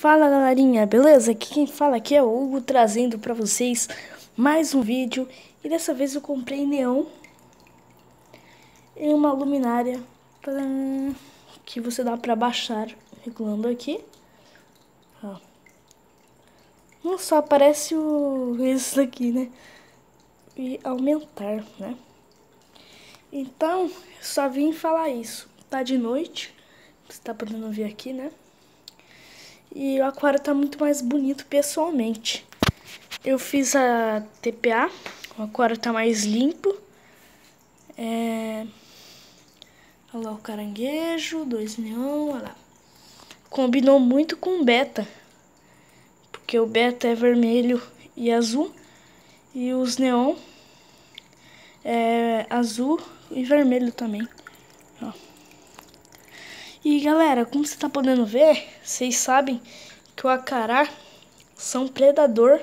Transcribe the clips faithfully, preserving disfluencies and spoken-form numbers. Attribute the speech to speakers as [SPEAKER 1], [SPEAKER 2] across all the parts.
[SPEAKER 1] Fala galerinha, beleza? Aqui quem fala aqui é o Hugo, trazendo pra vocês mais um vídeo. E dessa vez eu comprei neon e uma luminária pra... que você dá pra baixar, regulando aqui. Ó. Não só aparece o... isso daqui, né? E aumentar, né? Então, só vim falar isso. Tá de noite, você tá podendo ver aqui, né? E o aquário tá muito mais bonito pessoalmente. Eu fiz a T P A, o aquário tá mais limpo. É... Olha lá o caranguejo, dois neon, olha lá. Combinou muito com o beta, porque o beta é vermelho e azul. E os neon é azul e vermelho também. Ó. E galera, como você tá podendo ver, vocês sabem que o acará são predador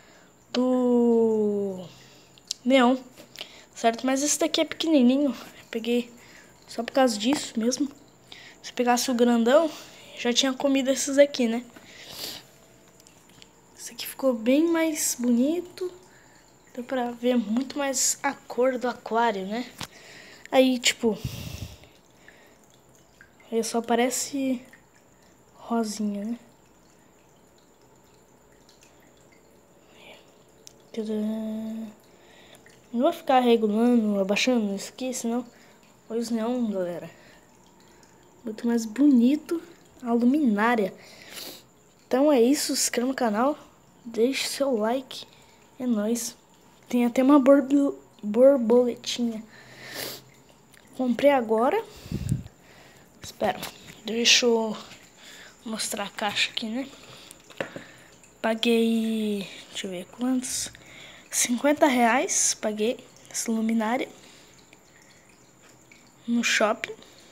[SPEAKER 1] do neon, certo? Mas esse daqui é pequenininho, eu peguei só por causa disso mesmo. Se pegasse o grandão, já tinha comido esses aqui, né? Esse aqui ficou bem mais bonito, deu pra ver muito mais a cor do aquário, né? Aí, tipo, aí só parece rosinha, né? Não vou ficar regulando, abaixando isso aqui, senão... Olha os neon, galera. Muito mais bonito a luminária. Então é isso, se inscreva no canal, deixe seu like. É nóis. Tem até uma borbo, borboletinha. Comprei agora. Espera, deixa eu mostrar a caixa aqui, né? Paguei, deixa eu ver quantos, cinquenta reais, paguei essa luminária no shopping.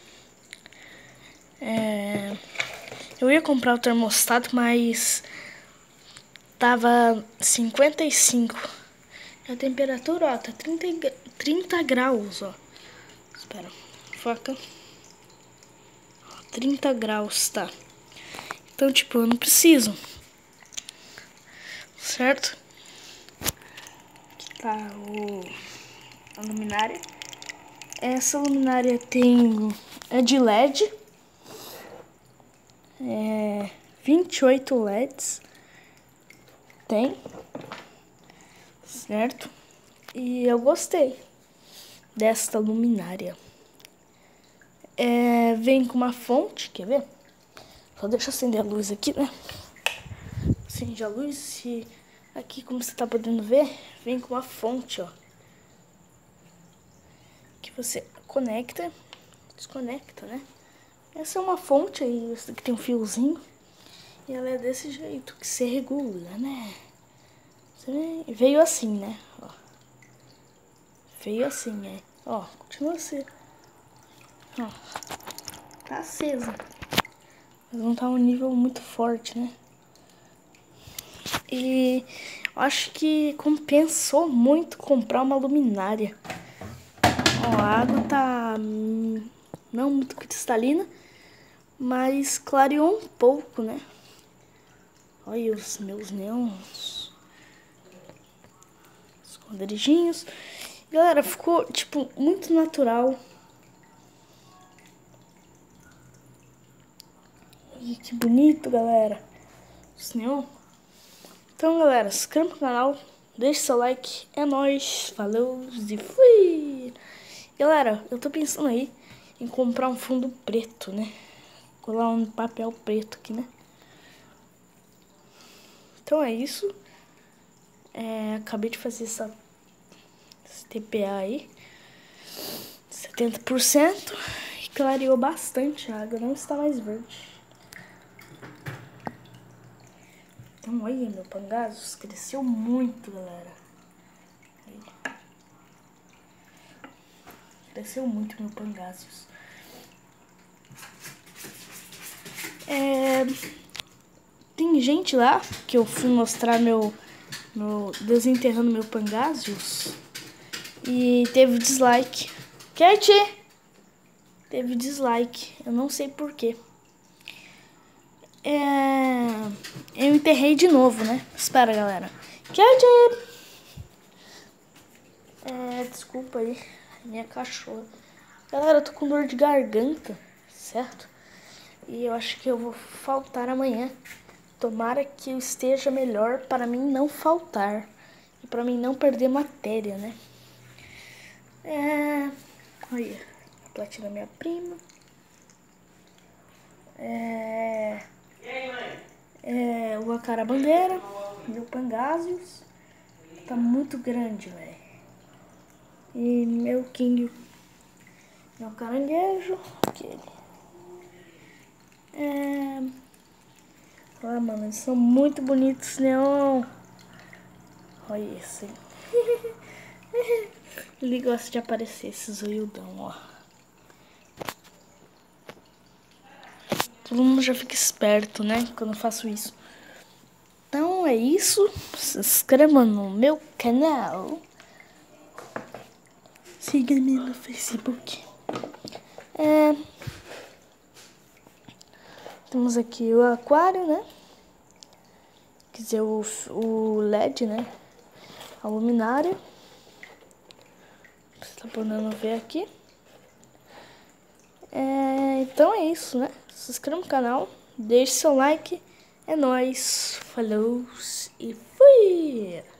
[SPEAKER 1] É, eu ia comprar o termostato, mas tava cinquenta e cinco. A temperatura, ó, tá trinta, trinta graus, ó. Espera, foca. trinta graus, tá? Então, tipo, eu não preciso. Certo? Aqui tá o, a luminária. Essa luminária tem... é de L E D. É... vinte e oito L E Ds. Tem. Certo? E eu gostei desta luminária. É... vem com uma fonte, quer ver? Só deixa eu acender a luz aqui, né? Acende a luz e aqui, como você tá podendo ver, vem com uma fonte, ó. Que você conecta, desconecta, né? Essa é uma fonte aí, essa aqui tem um fiozinho. E ela é desse jeito, que você regula, né? Você veio assim, né? Ó. Veio assim, é. Ó, continua assim. Ó. Tá acesa. Mas não tá um nível muito forte, né? E acho que compensou muito comprar uma luminária. Ó, a água tá hum, não muito cristalina, mas clareou um pouco, né? Olha os meus neons. Esconderijinhos. Galera, ficou, tipo, muito natural. Olha que bonito, galera. Os neon. Então, galera, se inscreva no canal, deixe seu like, é nóis, falou e fui! Galera, eu tô pensando aí em comprar um fundo preto, né? Colar um papel preto aqui, né? Então é isso. É, acabei de fazer essa, esse T P A aí, setenta por cento, e clareou bastante a água, não está mais verde. Então, olha, meu pangasus cresceu muito, galera. Aí. Cresceu muito meu pangasus. É... Tem gente lá que eu fui mostrar meu, meu desenterrando meu pangasus e teve dislike. Cat! Teve dislike. Eu não sei porquê. É... enterrei de novo, né? Espera, galera. Tchau, É, desculpa aí, minha cachorra. Galera, eu tô com dor de garganta, certo? E eu acho que eu vou faltar amanhã. Tomara que eu esteja melhor para mim não faltar. E para mim não perder matéria, né? É... Olha, a platina da minha prima. É...
[SPEAKER 2] E aí, mãe?
[SPEAKER 1] É... O Acarabandeira. Meu Pangásios. Tá muito grande, velho. E meu King. Meu caranguejo. Aquele. É... Ah, mano, eles são muito bonitos, né? Olha esse. Ele gosta de aparecer, esse zoiudão, ó. Todo mundo já fica esperto, né? Quando eu faço isso. Então é isso. Se inscreva no meu canal. Siga-me no Facebook. É... Temos aqui o aquário, né? Quer dizer, o, o L E D, né? A luminária. Você tá podendo ver aqui. É, então é isso, né? Se inscreva no canal, deixe seu like. É nóis. Falou e fui!